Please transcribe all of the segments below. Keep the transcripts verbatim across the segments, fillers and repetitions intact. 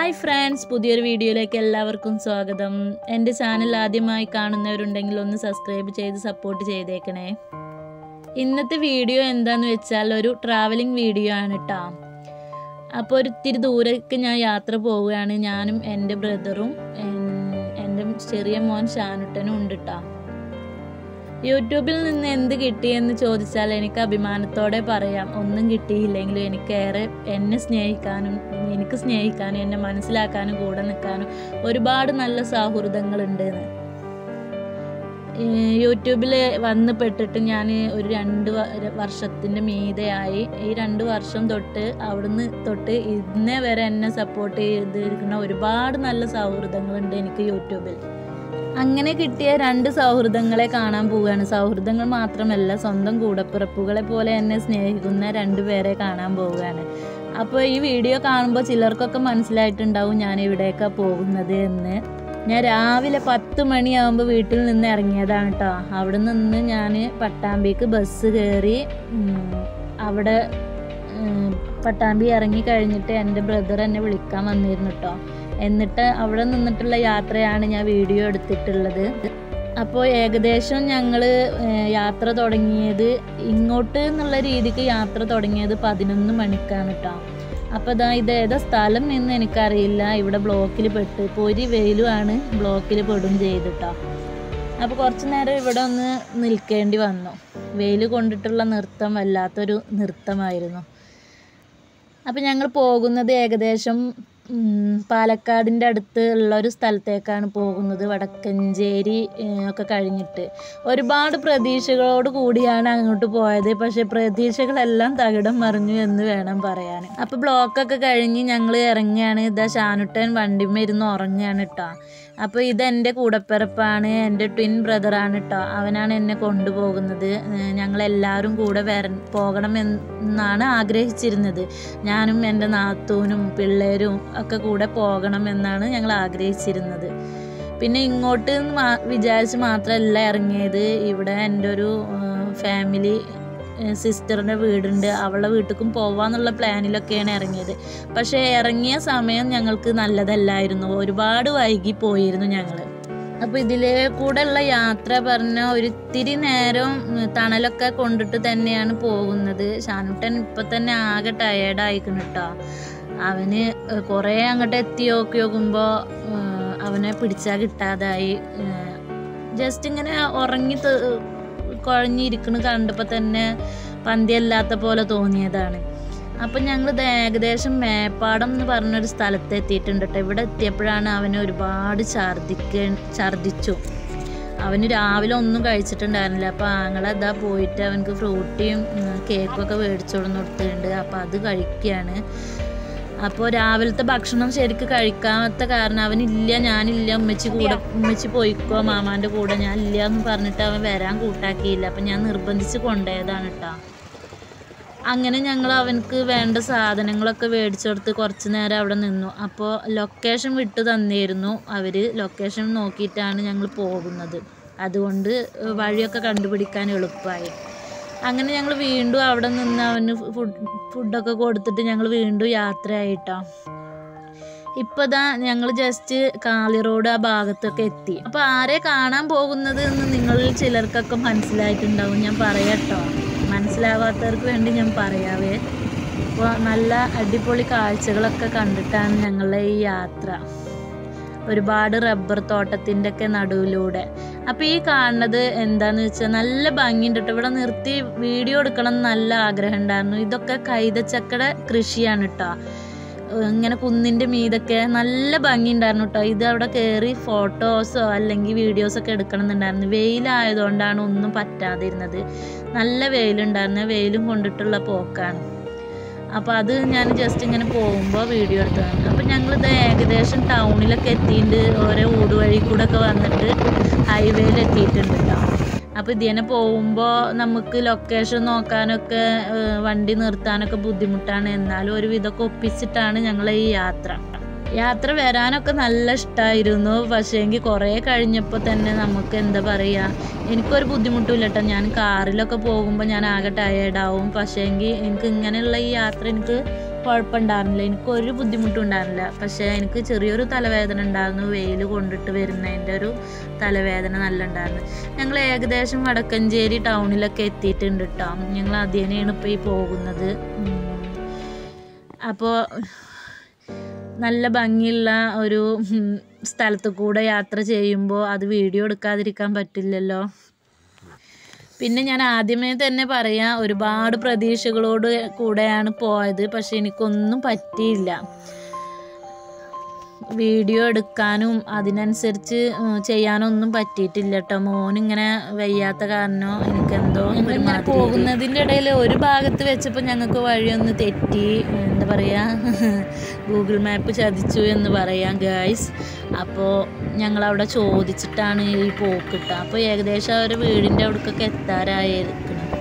Hi friends, പുതിയൊരു വീഡിയോയിലേക്ക് എല്ലാവർക്കും സ്വാഗതം. എൻ്റെ ചാനൽ ആദ്യമായി കാണുന്നവരുണ്ടെങ്കിൽ ഒന്ന് സബ്സ്ക്രൈബ് ചെയ്ത് സപ്പോർട്ട് ചെയ്തേക്കണേ. ഇന്നത്തെ വീഡിയോ എന്താണെന്ന് വെച്ചാൽ ഒരു ട്രാവലിംഗ് വീഡിയോ ആണ് കേട്ടോ. അപ്പോൾ ഒരു ഇത്തിരി ദൂരേക്ക് ഞാൻ യാത്ര പോവുകയാണ്. ഞാനും എൻ്റെ ബ്രദറും എൻ്റെ ചെറിയ മോൻ ഷാനുട്ടനും ഉണ്ട് കേട്ടോ. യൂട്യൂബിൽ നിന്ന് എന്ത് കിട്ടിയെന്ന് ചോദിച്ചാൽ എനിക്ക് അഭിമാനത്തോടെ പറയാം, ഒന്നും കിട്ടിയില്ലെങ്കിലും എനിക്കേറെ എന്നെ സ്നേഹിക്കാനും എനിക്ക് സ്നേഹിക്കാനും എന്നെ മനസ്സിലാക്കാനും കൂടെ നിൽക്കാനും ഒരുപാട് നല്ല സൗഹൃദങ്ങളുണ്ട്. യൂട്യൂബിൽ വന്ന് പെട്ടിട്ട് ഞാൻ ഒരു രണ്ട് വർഷത്തിൻ്റെ മീതെയായി. ഈ രണ്ട് വർഷം തൊട്ട് അവിടുന്ന് തൊട്ട് ഇന്നേ വരെ എന്നെ സപ്പോർട്ട് ചെയ്തിരിക്കുന്ന ഒരുപാട് നല്ല സൗഹൃദങ്ങളുണ്ട് എനിക്ക് യൂട്യൂബിൽ. അങ്ങനെ കിട്ടിയ രണ്ട് സൗഹൃദങ്ങളെ കാണാൻ പോവുകയാണ്. സൗഹൃദങ്ങൾ മാത്രമല്ല, സ്വന്തം കൂടപ്പിറപ്പുകളെ പോലെ എന്നെ സ്നേഹിക്കുന്ന രണ്ട് പേരെ കാണാൻ പോവുകയാണ്. അപ്പോൾ ഈ വീഡിയോ കാണുമ്പോൾ ചിലർക്കൊക്കെ മനസ്സിലായിട്ടുണ്ടാവും ഞാൻ എവിടേക്കാണ് പോകുന്നത് എന്ന്. ഞാൻ രാവിലെ പത്ത് മണിയാകുമ്പോൾ വീട്ടിൽ നിന്ന് ഇറങ്ങിയതാണ് കേട്ടോ. അവിടെ നിന്ന് ഞാൻ പട്ടാമ്പിക്ക് ബസ് കയറി. അവിടെ പട്ടാമ്പി ഇറങ്ങി കഴിഞ്ഞിട്ട് എൻ്റെ ബ്രദർ എന്നെ വിളിക്കാൻ വന്നിരുന്നു കേട്ടോ. എന്നിട്ട് അവിടെ നിന്നിട്ടുള്ള യാത്രയാണ് ഞാൻ വീഡിയോ എടുത്തിട്ടുള്ളത്. അപ്പോൾ ഏകദേശം ഞങ്ങൾ യാത്ര തുടങ്ങിയത് ഇങ്ങോട്ട് എന്നുള്ള രീതിക്ക് യാത്ര തുടങ്ങിയത് പതിനൊന്ന് മണിക്കാണ് കേട്ടോ. അപ്പോൾ ഇതാ ഇത് ഏതാ സ്ഥലം എന്ന് എനിക്കറിയില്ല. ഇവിടെ ബ്ലോക്കിൽ പെട്ട് പൊരി വെയിലുമാണ്, ബ്ലോക്കിൽ പെടും ചെയ്തിട്ടോ. അപ്പോൾ കുറച്ച് നേരം ഇവിടെ ഒന്ന് നിൽക്കേണ്ടി വന്നു. വെയിൽ കൊണ്ടിട്ടുള്ള നൃത്തം വല്ലാത്തൊരു നൃത്തമായിരുന്നു. അപ്പോൾ ഞങ്ങൾ പോകുന്നത് ഏകദേശം പാലക്കാടിൻ്റെ അടുത്ത് ഉള്ള ഒരു സ്ഥലത്തേക്കാണ് പോകുന്നത്. വടക്കഞ്ചേരി ഒക്കെ കഴിഞ്ഞിട്ട് ഒരുപാട് പ്രതീക്ഷകളോട് കൂടിയാണ് അങ്ങോട്ട് പോയത്. പക്ഷേ പ്രതീക്ഷകളെല്ലാം തകിടം മറിഞ്ഞു എന്ന് വേണം പറയാൻ. അപ്പോൾ ബ്ലോക്കൊക്കെ കഴിഞ്ഞ് ഞങ്ങൾ ഇറങ്ങിയാണ്. ഇതാ ഷാനുട്ടൻ വണ്ടിമേ ഇരുന്ന് ഉറങ്ങുകയാണ് കേട്ടോ. അപ്പോൾ ഇതെൻ്റെ കൂടപ്പിറപ്പാണ്, എൻ്റെ ട്വിൻ ബ്രദറാണ് കേട്ടോ. അവനാണ് എന്നെ കൊണ്ടുപോകുന്നത്. ഞങ്ങളെല്ലാവരും കൂടെ വര പോകണം എന്നാണ് ആഗ്രഹിച്ചിരുന്നത്. ഞാനും എൻ്റെ നാത്തൂനും പിള്ളേരും ഒക്കെ കൂടെ പോകണം എന്നാണ് ഞങ്ങൾ ആഗ്രഹിച്ചിരുന്നത്. പിന്നെ ഇങ്ങോട്ട് വിചാരിച്ച് മാത്രമല്ല ഇറങ്ങിയത്. ഇവിടെ എൻ്റെ ഒരു ഫാമിലി സിസ്റ്ററിൻ്റെ വീടുണ്ട്, അവളുടെ വീട്ടിലേക്കും പോവാന്നുള്ള പ്ലാനിലൊക്കെയാണ് ഇറങ്ങിയത്. പക്ഷേ ഇറങ്ങിയ സമയം ഞങ്ങൾക്ക് നല്ലതല്ലായിരുന്നു, ഒരുപാട് വൈകി പോയിരുന്നു ഞങ്ങൾ. അപ്പോൾ ഇതിലെ കൂടെ ഉള്ള യാത്ര പറഞ്ഞ ഒരിത്തിരി നേരം തണലൊക്കെ കൊണ്ടിട്ട് തന്നെയാണ് പോകുന്നത്. ഷാനുട്ടൻ ഇപ്പം തന്നെ ആകെ ടയേർഡായിക്കണം കേട്ടോ. അവന് കുറേ അങ്ങോട്ട് എത്തി നോക്കി നോക്കുമ്പോൾ അവനെ പിടിച്ചാൽ കിട്ടാതായി. ജസ്റ്റ് ഇങ്ങനെ ഉറങ്ങി കുഴഞ്ഞിരിക്കണ കണ്ടപ്പോൾ തന്നെ പന്തിയല്ലാത്ത പോലെ തോന്നിയതാണ്. അപ്പം ഞങ്ങൾ ഏകദേശം മേപ്പാടം എന്ന് പറഞ്ഞൊരു സ്ഥലത്ത് എത്തിയിട്ടുണ്ട് കേട്ടോ. ഇവിടെ എത്തിയപ്പോഴാണ് അവന് ഒരുപാട് ഛർദിക്ക ഛർദിച്ചു. അവന് രാവിലെ ഒന്നും കഴിച്ചിട്ടുണ്ടായിരുന്നില്ല. അപ്പോൾ ആങ്ങളതാ പോയിട്ട് അവനക്ക് ഫ്രൂട്ടിയും കേക്കൊക്കെ മേടിച്ചോടുന്ന് കൊടുത്തിട്ടുണ്ട്. അപ്പോൾ അത് കഴിക്കുകയാണ്. അപ്പോൾ രാവിലത്തെ ഭക്ഷണം ശരിക്കും കഴിക്കാത്ത കാരണം അവനില്ല, ഞാനില്ല, ഉമ്മച്ചി കൂടെ ഉമ്മച്ചി പോയിക്കോ മാമാൻ്റെ കൂടെ, ഞാൻ ഇല്ല എന്ന് പറഞ്ഞിട്ട് അവൻ വരാൻ കൂട്ടാക്കിയില്ല. അപ്പം ഞാൻ നിർബന്ധിച്ച് കൊണ്ടുപോയതാണ് കേട്ടോ. അങ്ങനെ ഞങ്ങൾ അവനക്ക് വേണ്ട സാധനങ്ങളൊക്കെ മേടിച്ചു കൊടുത്ത് കുറച്ച് നേരം അവിടെ നിന്നു. അപ്പോൾ ലൊക്കേഷൻ വിട്ടു തന്നിരുന്നു അവർ. ലൊക്കേഷൻ നോക്കിയിട്ടാണ് ഞങ്ങൾ പോകുന്നത്. അതുകൊണ്ട് വഴിയൊക്കെ കണ്ടുപിടിക്കാൻ എളുപ്പമായി. അങ്ങനെ ഞങ്ങൾ വീണ്ടും അവിടെ നിന്ന് അവന് ഫുഡ് ഫുഡൊക്കെ കൊടുത്തിട്ട് ഞങ്ങൾ വീണ്ടും യാത്രയായിട്ടോ. ഇപ്പോൾ ഇതാ ഞങ്ങൾ ജസ്റ്റ് കാളി റോഡ് ആ ഭാഗത്തൊക്കെ എത്തി. അപ്പോൾ ആരെ കാണാൻ പോകുന്നത് എന്ന് നിങ്ങളിൽ ചിലർക്കൊക്കെ മനസ്സിലായിട്ടുണ്ടാവും. ഞാൻ പറയാട്ടോ, മനസ്സിലാവാത്തവർക്ക് വേണ്ടി ഞാൻ പറയാവേ. അപ്പോൾ നല്ല അടിപൊളി കാഴ്ചകളൊക്കെ കണ്ടിട്ടാണ് ഞങ്ങളുടെ ഈ യാത്ര. ഒരുപാട് റബ്ബർ തോട്ടത്തിൻ്റെ ഒക്കെ നടുവിലൂടെ. അപ്പോൾ ഈ കാണുന്നത് എന്താണെന്ന് വെച്ചാൽ നല്ല ഭംഗിയുണ്ട് കേട്ടോ. ഇവിടെ നിർത്തി വീഡിയോ എടുക്കണം എന്ന് നല്ല ആഗ്രഹം ഉണ്ടായിരുന്നു. ഇതൊക്കെ കൈതച്ചക്കയുടെ കൃഷിയാണ് കേട്ടോ. ഇങ്ങനെ കുന്നിൻ്റെ മീതൊക്കെ നല്ല ഭംഗി ഉണ്ടായിരുന്നു കേട്ടോ. ഇത് അവിടെ കയറി ഫോട്ടോസോ അല്ലെങ്കിൽ വീഡിയോസൊക്കെ എടുക്കണം എന്നുണ്ടായിരുന്നു. വെയിലായതുകൊണ്ടാണ് ഒന്നും പറ്റാതിരുന്നത്. നല്ല വെയിലുണ്ടായിരുന്നു. വെയിലും കൊണ്ടിട്ടുള്ള പോക്കാണ്. അപ്പോൾ അത് ഞാൻ ജസ്റ്റ് ഇങ്ങനെ പോകുമ്പോൾ വീഡിയോ എടുത്തതാണ്. അപ്പോൾ ഞങ്ങളിത് ഏകദേശം ടൗണിലൊക്കെ എത്തിയിട്ടുണ്ട്. ഓരോ ഊടുവഴി കൂടെ ഒക്കെ വന്നിട്ട് ഹൈവേയിൽ എത്തിയിട്ടുണ്ട് കേട്ടോ. അപ്പോൾ ഇതിനെ പോകുമ്പോൾ നമുക്ക് ലൊക്കേഷൻ നോക്കാനൊക്കെ വണ്ടി നിർത്താനൊക്കെ ബുദ്ധിമുട്ടാണ്. എന്നാലും ഒരു വിധമൊക്കെ ഒപ്പിച്ചിട്ടാണ് ഞങ്ങൾ ഈ യാത്ര. യാത്ര വരാനൊക്കെ നല്ല ഇഷ്ടമായിരുന്നു. പക്ഷേ എങ്കിൽ കുറേ കഴിഞ്ഞപ്പോൾ തന്നെ നമുക്ക് എന്താ പറയുക, എനിക്കൊരു ബുദ്ധിമുട്ടില്ല കേട്ടോ. ഞാൻ കാറിലൊക്കെ പോകുമ്പോൾ ഞാൻ ആകെ ടയേർഡാവും. പക്ഷേ എങ്കിൽ എനിക്ക് ഇങ്ങനെയുള്ള ഈ യാത്ര എനിക്ക് കുഴപ്പമുണ്ടായിരുന്നില്ല, എനിക്കൊരു ബുദ്ധിമുട്ടും ഉണ്ടായിരുന്നില്ല. പക്ഷേ എനിക്ക് ചെറിയൊരു തലവേദന ഉണ്ടായിരുന്നു, വെയിൽ കൊണ്ടിട്ട് വരുന്നതിൻ്റെ ഒരു തലവേദന നല്ല ഉണ്ടായിരുന്നു. ഞങ്ങൾ ഏകദേശം വടക്കഞ്ചേരി ടൗണിലൊക്കെ എത്തിയിട്ടുണ്ട് കേട്ടോ. ഞങ്ങൾ അതിനെയാണ് ഇപ്പോൾ ഈ പോകുന്നത്. അപ്പോൾ നല്ല ഭംഗിയുള്ള ഒരു സ്ഥലത്ത് കൂടെ യാത്ര ചെയ്യുമ്പോൾ അത് വീഡിയോ എടുക്കാതിരിക്കാൻ പറ്റില്ലല്ലോ. പിന്നെ ഞാൻ ആദ്യമേ തന്നെ പറയാം, ഒരുപാട് പ്രതീക്ഷകളോട് കൂടെയാണ് പോയത്. പക്ഷെ എനിക്കൊന്നും പറ്റിയില്ല. വീഡിയോ എടുക്കാനും അതിനനുസരിച്ച് ചെയ്യാനൊന്നും പറ്റിയിട്ടില്ല കേട്ടോ. മോനിങ്ങനെ വയ്യാത്ത കാരണം എനിക്കെന്തോ ഇങ്ങനെ പോകുന്നതിൻ്റെ ഇടയിൽ ഒരു ഭാഗത്ത് വെച്ചപ്പോൾ ഞങ്ങൾക്ക് വഴിയൊന്ന് തെറ്റി, എന്താ പറയുക, ഗൂഗിൾ മാപ്പ് ചതിച്ചു എന്ന് പറയാം ഗായ്സ്. അപ്പോൾ ഞങ്ങളവിടെ ചോദിച്ചിട്ടാണ് ഈ പോക്ക് കിട്ടുക. അപ്പോൾ ഏകദേശം അവർ വീടിൻ്റെ അവിടേക്കൊക്കെ എത്താറായിരിക്കണം.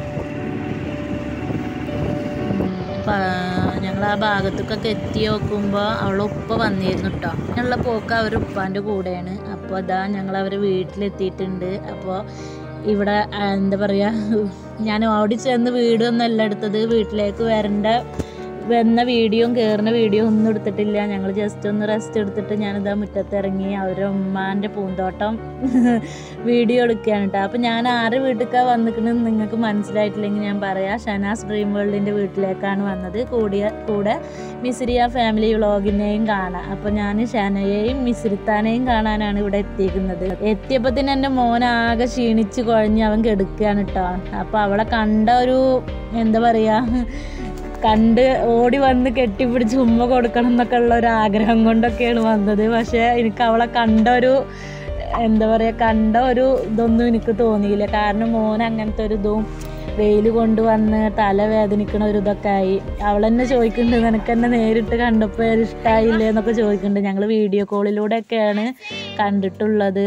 ഞങ്ങൾ ആ ഭാഗത്തേക്കൊക്കെ എത്തി നോക്കുമ്പോൾ അവളെ ഉപ്പ വന്നിരുന്നു കേട്ടോ. ഞങ്ങളുടെ പോക്ക് അവർ ഉപ്പാൻ്റെ കൂടെയാണ്. അപ്പോൾ അതാ ഞങ്ങൾ അവർ വീട്ടിലെത്തിയിട്ടുണ്ട്. അപ്പോൾ ഇവിടെ എന്താ പറയുക, ഞാൻ ഓടി ചെന്ന് വീടൊന്നല്ല എടുത്തത്, വീട്ടിലേക്ക് വരേണ്ട വന്ന വീഡിയോയും കയറുന്ന വീഡിയോ ഒന്നും എടുത്തിട്ടില്ല. ഞങ്ങൾ ജസ്റ്റ് ഒന്ന് റെസ്റ്റ് എടുത്തിട്ട് ഞാനിതാ മുറ്റത്ത് ഇറങ്ങി അവരുടെ ഉമ്മാൻ്റെ പൂന്തോട്ടം വീഡിയോ എടുക്കുകയാണ് കേട്ടോ. അപ്പോൾ ഞാൻ ആരുടെ വീട്ടിലേക്കാണ് വന്നിരിക്കുന്നത് നിങ്ങൾക്ക് മനസ്സിലായിട്ടില്ലെങ്കിൽ ഞാൻ പറയാം, ഷനാസ് ഡ്രീം വേൾഡിൻ്റെ വീട്ടിലേക്കാണ് വന്നത്. കൂടിയ കൂടെ മിസ്രിയ ഫാമിലി വ്ളോഗിനെയും കാണാം. അപ്പോൾ ഞാൻ ഷനയെയും മിസ്രിത്താനെയും കാണാനാണ് ഇവിടെ എത്തിയിരിക്കുന്നത്. എത്തിയപ്പോൾ തന്നെ എൻ്റെ മോനാകെ ക്ഷീണിച്ച് കുഴഞ്ഞ് അവൻ കെടുക്കുകയാണ് കേട്ടോ. അപ്പോൾ അവളെ കണ്ട ഒരു എന്താ പറയുക, കണ്ട് ഓടി വന്ന് കെട്ടിപ്പിടിച്ച് ഉമ്മ കൊടുക്കണം എന്നൊക്കെ ഉള്ള ഒരു ആഗ്രഹം കൊണ്ടൊക്കെയാണ് വന്നത്. പക്ഷേ എനിക്ക് അവളെ കണ്ട ഒരു എന്താ പറയുക, കണ്ട ഒരു ഇതൊന്നും എനിക്ക് തോന്നിയില്ല. കാരണം മോൻ അങ്ങനത്തെ ഒരു ഇതും വെയിൽ കൊണ്ടുവന്ന് തലവേദനിക്കണ ഒരു ഇതൊക്കെ ആയി. അവൾ തന്നെ ചോദിക്കുന്നുണ്ട്, നിനക്ക് എന്നെ നേരിട്ട് കണ്ടപ്പോൾ ഇഷ്ടമായില്ലേ എന്നൊക്കെ ചോദിക്കുന്നുണ്ട്. ഞങ്ങൾ വീഡിയോ കോളിലൂടെയൊക്കെയാണ് കണ്ടിട്ടുള്ളത്.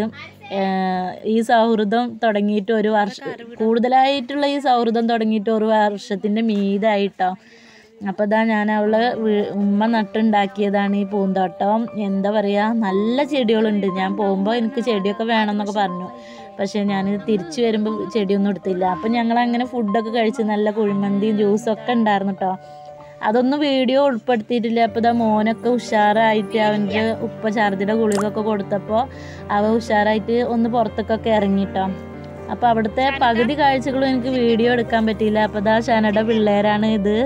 ഈ സൗഹൃദം തുടങ്ങിയിട്ട് ഒരു വർഷം കൂടുതലായിട്ടുള്ള ഈ സൗഹൃദം തുടങ്ങിയിട്ട് ഒരു വർഷത്തിൻ്റെ മീതായിട്ടോ. അപ്പോൾ ഇതാ ഞാൻ അവളെ ഉമ്മ നട്ടുണ്ടാക്കിയതാണ് ഈ പൂന്തോട്ടം. എന്താ പറയുക, നല്ല ചെടികളുണ്ട്. ഞാൻ പോകുമ്പോൾ എനിക്ക് ചെടിയൊക്കെ വേണമെന്നൊക്കെ പറഞ്ഞു. പക്ഷേ ഞാൻ തിരിച്ചു വരുമ്പോൾ ചെടിയൊന്നും എടുത്തില്ല. അപ്പം ഞങ്ങളങ്ങനെ ഫുഡൊക്കെ കഴിച്ച് നല്ല കുഴിമന്തിയും ജ്യൂസൊക്കെ ഉണ്ടായിരുന്നു കേട്ടോ. അതൊന്നും വീഡിയോ ഉൾപ്പെടുത്തിയിട്ടില്ല. അപ്പോൾ ഇതാ മോനൊക്കെ ഉഷാറായിട്ട് അവൻ്റെ ഉപ്പ ഛർദിയുടെ ഗുളികയൊക്കെ കൊടുത്തപ്പോൾ അവ ഉഷാറായിട്ട് ഒന്ന് പുറത്തേക്കൊക്കെ ഇറങ്ങിട്ടോ. അപ്പോൾ അവിടുത്തെ പകുതി കാഴ്ചകളും എനിക്ക് വീഡിയോ എടുക്കാൻ പറ്റിയില്ല. അപ്പോൾ ഇതാ ഷനയുടെ പിള്ളേരാണ് ഇത്,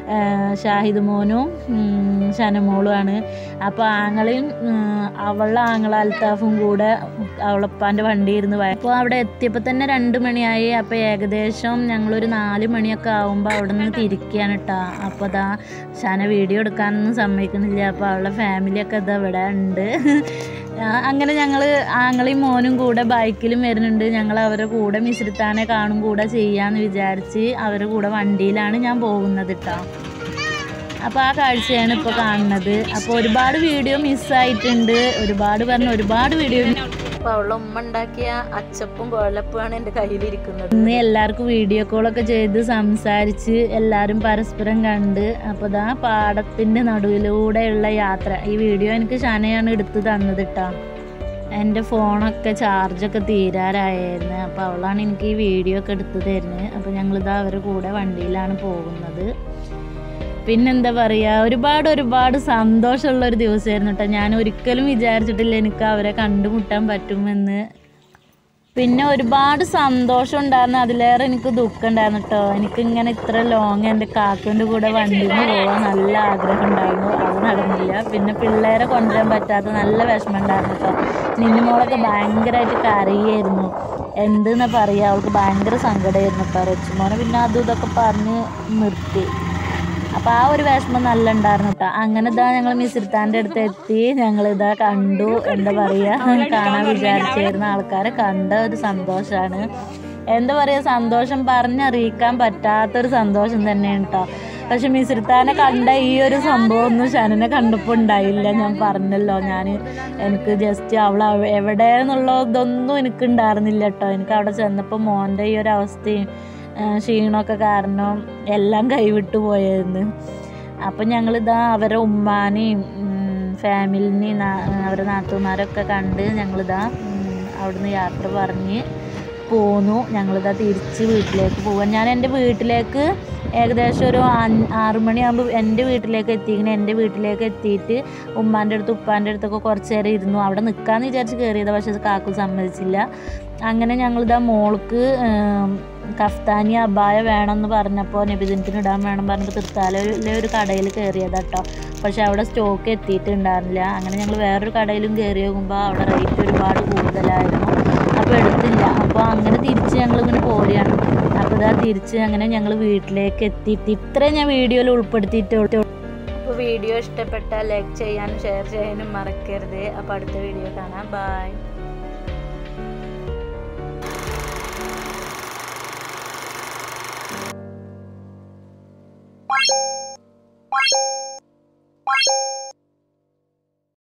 ഷാഹിദ് മോനും ഷനമോളുമാണ്. അപ്പോൾ ആങ്ങളെയും അവളുടെ ആങ്ങള അൽത്താഫും കൂടെ അവളപ്പാൻ്റെ വണ്ടി ഇരുന്ന് പോയി. അപ്പോൾ അവിടെ എത്തിയപ്പോൾ തന്നെ രണ്ട് മണിയായി. അപ്പോൾ ഏകദേശം ഞങ്ങളൊരു നാല് മണിയൊക്കെ ആകുമ്പോൾ അവിടെ നിന്ന് തിരിക്കുകയാണ് കേട്ടോ. അപ്പോൾ അതാ ഷന വീഡിയോ എടുക്കാനൊന്നും സമ്മതിക്കുന്നില്ല. അപ്പോൾ അവളുടെ ഫാമിലിയൊക്കെ ഇതാ ഇവിടെ ഉണ്ട്. അങ്ങനെ ഞങ്ങൾ ആങ്ങളെയും മോനും കൂടെ ബൈക്കിലും വരുന്നുണ്ട്. ഞങ്ങൾ അവരുടെ കൂടെ മിസ്രിത്താനെ കാണും കൂടെ ചെയ്യാമെന്ന് വിചാരിച്ച് അവരുടെ കൂടെ വണ്ടിയിലാണ് ഞാൻ പോകുന്നത് കേട്ടോ. അപ്പോൾ ആ കാഴ്ചയാണ് ഇപ്പോൾ കാണുന്നത്. അപ്പോൾ ഒരുപാട് വീഡിയോ മിസ്സായിട്ടുണ്ട്. ഒരുപാട് പറഞ്ഞ ഒരുപാട് വീഡിയോ. അപ്പോൾ അവളുടെ ഉമ്മ ഉണ്ടാക്കിയ അച്ചപ്പും കുഴലപ്പുമാണ് എൻ്റെ കയ്യിലിരിക്കുന്നത്. ഇന്ന് എല്ലാവർക്കും വീഡിയോ കോളൊക്കെ ചെയ്ത് സംസാരിച്ച് എല്ലാവരും പരസ്പരം കണ്ട്. അപ്പോൾ ഇതാ പാടത്തിൻ്റെ നടുവിലൂടെയുള്ള യാത്ര. ഈ വീഡിയോ എനിക്ക് ഷനയാണ് എടുത്ത് തന്നത് കേട്ടോ. എൻ്റെ ഫോണൊക്കെ ചാർജൊക്കെ തീരാറായിരുന്നു. അപ്പോൾ അവളാണ് എനിക്ക് ഈ വീഡിയോ ഒക്കെ എടുത്ത് തരുന്നത്. അപ്പോൾ ഞങ്ങളിതാ അവരുടെ കൂടെ വണ്ടിയിലാണ് പോകുന്നത്. പിന്നെന്താ പറയുക, ഒരുപാട് ഒരുപാട് സന്തോഷമുള്ളൊരു ദിവസമായിരുന്നു കേട്ടോ. ഞാൻ ഒരിക്കലും വിചാരിച്ചിട്ടില്ല എനിക്ക് അവരെ കണ്ടുമുട്ടാൻ പറ്റുമെന്ന്. പിന്നെ ഒരുപാട് സന്തോഷം ഉണ്ടായിരുന്നു, അതിലേറെ എനിക്ക് ദുഃഖം ഉണ്ടായിരുന്നു കേട്ടോ. എനിക്കിങ്ങനെ ഇത്ര ലോങ് എൻ്റെ കാക്കുവിൻ്റെ കൂടെ വണ്ടിയിൽ നിന്ന് പോകാൻ നല്ല ആഗ്രഹം ഉണ്ടായിരുന്നു. അത് നടന്നില്ല. പിന്നെ പിള്ളേരെ കൊണ്ടുവരാൻ പറ്റാത്ത നല്ല വിഷമം ഉണ്ടായിരുന്നു കേട്ടോ. നിന്നുമോളൊക്കെ ഭയങ്കരമായിട്ട് കരയായിരുന്നു. എന്തെന്നാ പറയുക, അവൾക്ക് ഭയങ്കര സങ്കടമായിരുന്നു കേട്ടോ. റച്ചുമോനെ പിന്നെ അതും ഇതൊക്കെ പറഞ്ഞ് നിർത്തി. അപ്പോൾ ആ ഒരു വിഷമം നല്ല ഉണ്ടായിരുന്നു കേട്ടോ. അങ്ങനെ ഇതാ ഞങ്ങൾ മിസ്രിത്താൻ്റെ അടുത്ത് എത്തി. ഞങ്ങളിതാ കണ്ടു. എന്താ പറയുക, കാണാൻ വിചാരിച്ചിരുന്ന ആൾക്കാരെ കണ്ട ഒരു സന്തോഷമാണ്. എന്താ പറയുക, സന്തോഷം പറഞ്ഞറിയിക്കാൻ പറ്റാത്തൊരു സന്തോഷം തന്നെയാണ് കേട്ടോ. പക്ഷെ മിസ്രിത്താനെ കണ്ട ഈ ഒരു സംഭവം ഒന്നും ഷനനെ കണ്ടപ്പോൾ ഉണ്ടായില്ല. ഞാൻ പറഞ്ഞല്ലോ, ഞാൻ എനിക്ക് ജസ്റ്റ് അവൾ എവിടെ എന്നുള്ള ഇതൊന്നും എനിക്ക് ഉണ്ടായിരുന്നില്ല കേട്ടോ. എനിക്ക് അവിടെ ചെന്നപ്പോൾ മോൻ്റെ ഈ ഒരു അവസ്ഥയും ക്ഷീണമൊക്കെ കാരണം എല്ലാം കൈവിട്ടു പോയായിരുന്നു. അപ്പം ഞങ്ങളിതാ അവരെ ഉമ്മാനെയും ഫാമിലിനെയും അവരുടെ നാത്തുമാരൊക്കെ കണ്ട് ഞങ്ങളിതാ അവിടുന്ന് യാത്ര പറഞ്ഞ് പോന്നു. ഞങ്ങളിതാ തിരിച്ച് വീട്ടിലേക്ക് പോകാൻ. ഞാൻ എൻ്റെ വീട്ടിലേക്ക് ഏകദേശം ഒരു ആറു മണിയാകുമ്പോൾ എൻ്റെ വീട്ടിലേക്ക് എത്തിക്കണം. എൻ്റെ വീട്ടിലേക്ക് എത്തിയിട്ട് ഉമ്മാൻ്റെ അടുത്ത് ഉപ്പാൻ്റെ അടുത്തൊക്കെ കുറച്ച് നേരം ഇരുന്നു. അവിടെ നിൽക്കാമെന്ന് വിചാരിച്ച് കയറിയത്, പക്ഷേ കാക്കു സമ്മതിച്ചില്ല. അങ്ങനെ ഞങ്ങളിതാ മോൾക്ക് കഫ്താനി അബായ വേണമെന്ന് പറഞ്ഞപ്പോൾ നബിദിനത്തിന് ഇടാൻ വേണം പറഞ്ഞപ്പോൾ തൃത്താലയിലെ ഒരു കടയിൽ കയറിയതാട്ടോ. പക്ഷെ അവിടെ സ്റ്റോക്ക് എത്തിയിട്ടുണ്ടായിരുന്നില്ല. അങ്ങനെ ഞങ്ങൾ വേറൊരു കടയിലും കയറി നോക്കുമ്പോൾ അവിടെ റേറ്റ് ഒരുപാട് കൂടുതലായിരുന്നു. അപ്പോൾ എടുത്തില്ല. അപ്പോൾ അങ്ങനെ തിരിച്ച് ഞങ്ങൾ ഇങ്ങനെ പോരുകയാണ്. അപ്പോൾ ഇതാ തിരിച്ച് അങ്ങനെ ഞങ്ങൾ വീട്ടിലേക്ക് എത്തി. ഇത്രയും ഞാൻ വീഡിയോയിൽ ഉൾപ്പെടുത്തിയിട്ടുള്ളൂ. അപ്പോൾ വീഡിയോ ഇഷ്ടപ്പെട്ടാൽ ലൈക്ക് ചെയ്യാനും ഷെയർ ചെയ്യാനും മറക്കരുത്. അപ്പോൾ അടുത്ത വീഡിയോ കാണാം. ബൈ.